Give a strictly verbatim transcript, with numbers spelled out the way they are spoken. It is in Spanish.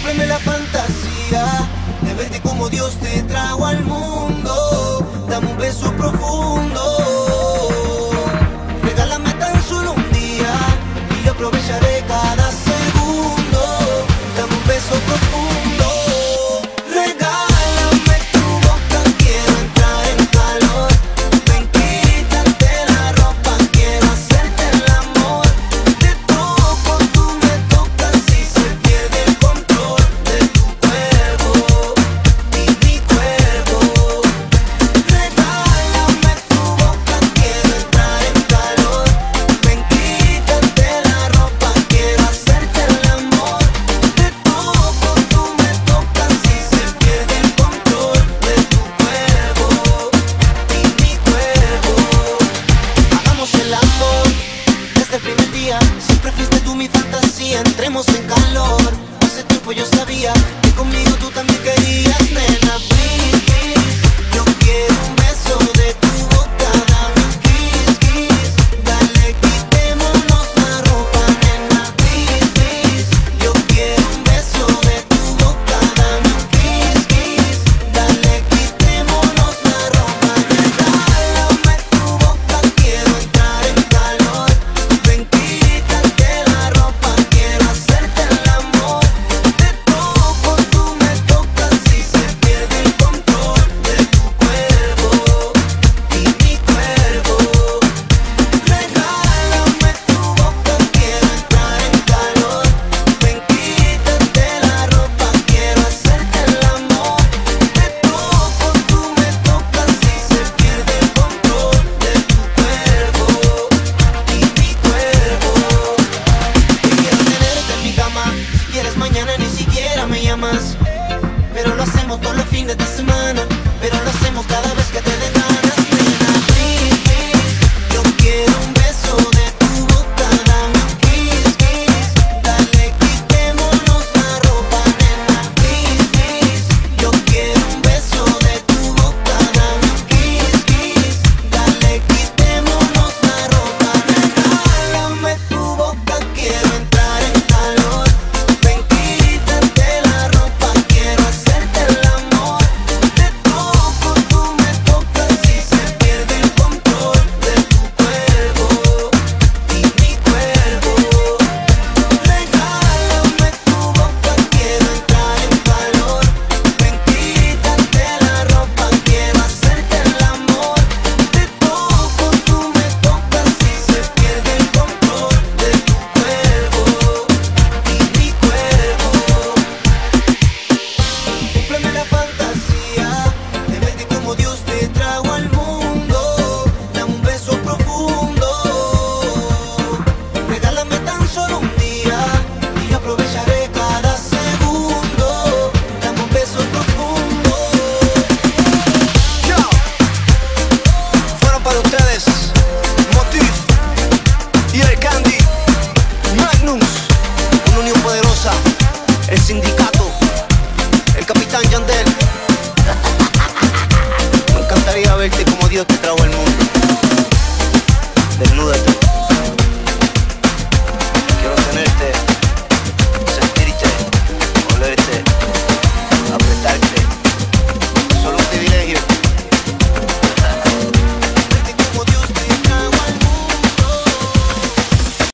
Cúmpleme la fantasía de verte como Dios te trajo al mundo. Dame un beso profundo. Regálame tan solo un día y yo aprovecharé cada segundo. Dame un beso profundo. Regálame tu boca, quiero entrar en calor. Ven, quítate la ropa, quiero hacerte el amor. Te toco, tú me tocas y se pierde el control de tu cuerpo y mi cuerpo. Regálame tu boca, quiero entrar en calor. Ven, quítate la ropa, quiero hacerte el amor. Te toco, tú me tocas y se pierde el control de tu cuerpo y mi cuerpo. Hagamos el amor desde el primer día. Siempre fuiste tú mi fantasía. Entremos en calor. Hace tiempo yo sabía que conmigo tú también querías, nena. Please, please. Yo quiero un beso de tu boca. Dame un kiss, kiss. Dale, quitémonos la ropa, nena. Please, please. Yo quiero un beso de tu boca. Dame un kiss, kiss. Dale, quitémonos la ropa. Regálame tu boca, quiero entrar en calor. Ven, quítate la ropa, quiero hacerte el amor. Te toco, tú me tocas y se pierde el control de tu cuerpo y mi cuerpo. Regálame tu boca, quiero entrar en calor. Ven, quítate la ropa, quiero hacerte el amor. Te toco, tú me tocas y se pierde el control de tu cuerpo y mi cuerpo. Yo quiero tenerte en mi cama. Si quieres mañana ni siquiera me llamas. Pero lo hacemos todos los fines de semana. Pero lo hacemos cada vez que te dé ganas, nena. Please, please. Yo quiero un beso de tu boca. Dame un kiss, kiss. Dale, quitémonos la ropa, nena. Please, please. Yo quiero un beso de tu boca. Dame un kiss, kiss. Dale, quitémonos la ropa. Regálame tu boca, quiero entrar en calor. Ven, quítate la ropa, quiero hacerte el amor. Te toco, tú me tocas y se pierde el control de tu cuerpo y mi cuerpo. Regálame tu boca, quiero entrar en calor. Ven, quítate la ropa, quiero hacerte el amor. Te toco, tú me tocas y se pierde el control de tu cuerpo y mi cuerpo. Cúmpleme la fantasía de verte como Dios te trajo al mundo. Dame un beso profundo. Regálame tan solo un día y yo aprovecharé cada segundo. Dame un beso profundo. Yo, fueron para ustedes Motif y el Candy, Magnums, una unión poderosa, el sindicato, el capitán Yandel.